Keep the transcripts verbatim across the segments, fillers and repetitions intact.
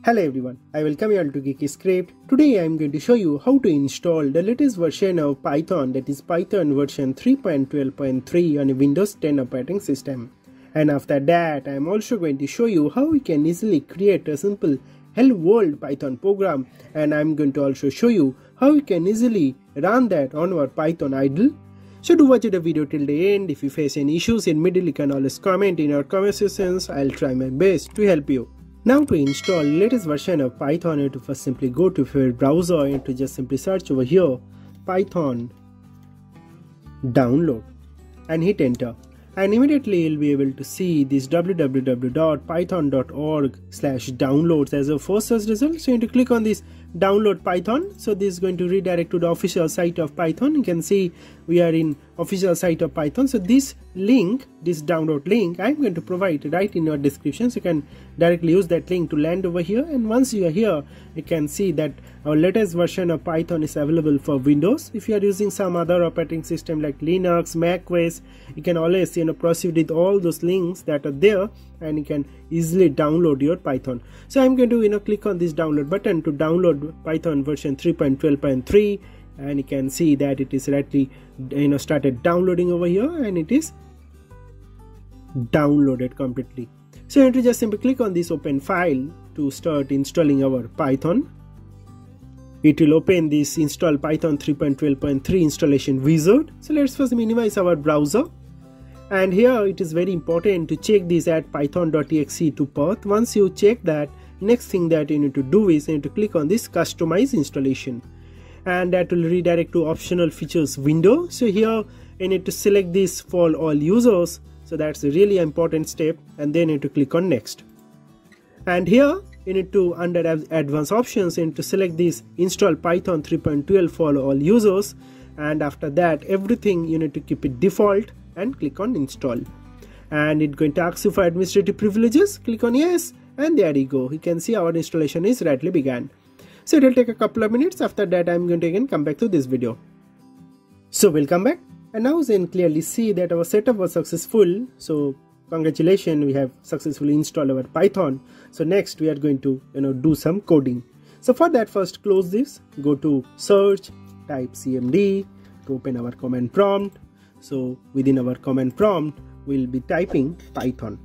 Hello everyone, I welcome you all to Geeky Script. Today I am going to show you how to install the latest version of Python, that is Python version three point twelve point three on a Windows ten operating system. And after that I am also going to show you how we can easily create a simple HelloWorld Python program, and I am going to also show you how we can easily run that on our Python idle. So do watch the video till the end. If you face any issues in middle, you can always comment in our comment sections. I'll try my best to help you. Now to install latest version of Python, you have to first simply go to your browser and to just simply search over here Python download and hit enter, and immediately you'll be able to see this w w w dot python dot org slash downloads as a first search result. So you need to click on this download Python. So this is going to redirect to the official site of Python. You can see we are in official site of Python. So this link, this download link, I'm going to provide right in your description, so you can directly use that link to land over here. And once you are here, you can see that our latest version of Python is available for Windows. If you are using some other operating system like Linux, Mac O S, you can always you know proceed with all those links that are there, and you can easily download your Python. So I'm going to you know click on this download button to download Python version three point twelve point three, and you can see that it is rightly you know started downloading over here, and it is downloaded completely. So you have to just simply click on this open file to start installing our Python. It will open this install Python three point twelve point three installation wizard. So let's first minimize our browser, and here it is very important to check this add python dot e x e to path. Once you check that, next thing that you need to do is you need to click on this customize installation, and that will redirect to optional features window. So here you need to select this for all users. So that's a really important step, and then you need to click on next. And here you need to, under advanced options, you need to select this install Python three point twelve for all users, and after that everything you need to keep it default and click on install. And it's going to ask you for administrative privileges. Click on yes, and there you go. You can see our installation is rightly began. So it will take a couple of minutes. After that I'm going to again come back to this video. So we'll come back, and now you can clearly see that our setup was successful. So congratulations, we have successfully installed our Python. So next we are going to you know do some coding. So for that, first close this, go to search, type cmd to open our command prompt. So within our command prompt we'll be typing Python.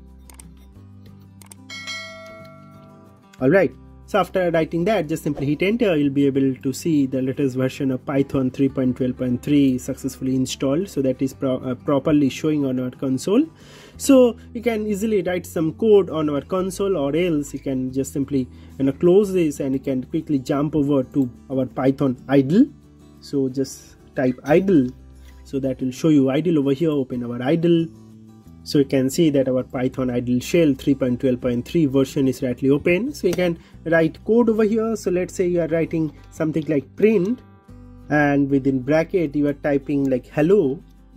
Alright, so after writing that, just simply hit enter. You'll be able to see the latest version of Python three point twelve point three successfully installed. So that is pro uh, properly showing on our console. So you can easily write some code on our console, or else you can just simply you know close this, and you can quickly jump over to our Python idle. So just type idle. So that will show you idle over here. Open our idle. So you can see that our Python idle shell three point twelve point three version is rightly open. So you can write code over here. So let's say you are writing something like print, and within bracket you are typing like hello.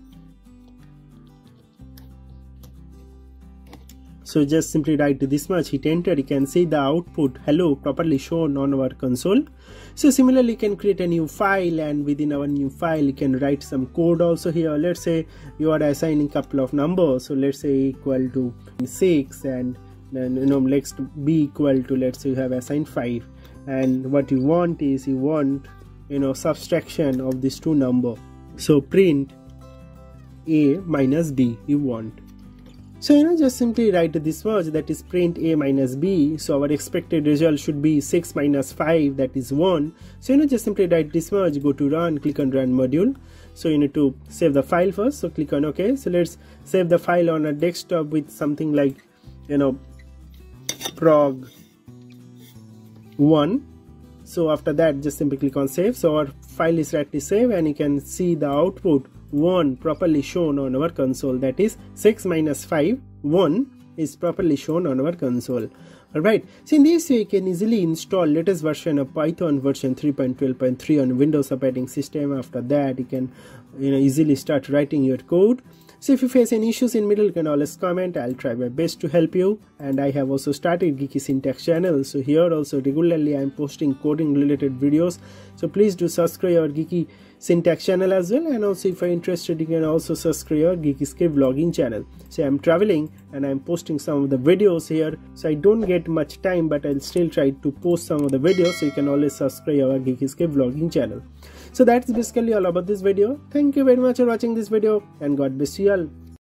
So just simply write this much, hit enter. You can see the output hello properly shown on our console. So similarly you can create a new file, and within our new file you can write some code also here. Let's say you are assigning couple of numbers. So let's say equal to six, and then you know let's be equal to, let's say you have assigned five, and what you want is you want you know subtraction of these two number. So print a minus b you want. So you know just simply write this much, that is print a minus b. So our expected result should be six minus five, that is one. So you know just simply write this much, go to run, click on run module. So you need to save the file first, so click on OK. So let's save the file on a desktop with something like you know prog one. So after that just simply click on save. So our file is rightly saved, and you can see the output one properly shown on our console, that is six minus five, one is properly shown on our console. Alright, so in this way you can easily install latest version of Python version three point twelve point three on Windows operating system. After that you can you know easily start writing your code. So if you face any issues in middle, you can always comment. I'll try my best to help you. And I have also started Geeky Syntax channel. So here also regularly I'm posting coding related videos. So please do subscribe our Geeky Syntax channel as well. And also if you're interested, you can also subscribe our Geeky Script vlogging channel. So I'm traveling and I'm posting some of the videos here, so I don't get much time, but I'll still try to post some of the videos, so you can always subscribe our Geeky Script vlogging channel. So that's basically all about this video. Thank you very much for watching this video, and God bless you all.